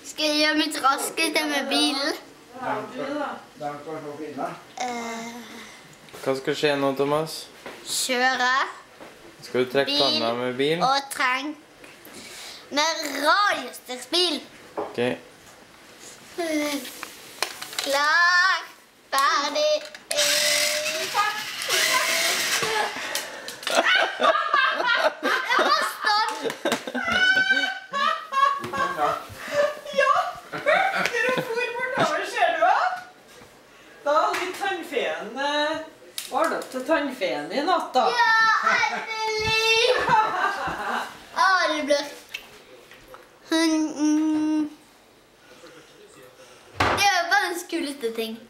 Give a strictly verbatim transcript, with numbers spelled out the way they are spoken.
Skal jeg gjøre mitt raskeste med bilen? Den skal få finne. Hva skal skje nå, Thomas? Kjøre. Skal du trekke panna med bil? Og treng. Med radiostyrksbil. Ok. Klar, ferdig. Jeg var stand. Ja, dere for bortover, ser du hva? Da hadde vi tannfeen, var det opp til tannfeen i natt da? Ja, endelig! Ah, det blir... Mm. Det var verdens kuleste ting.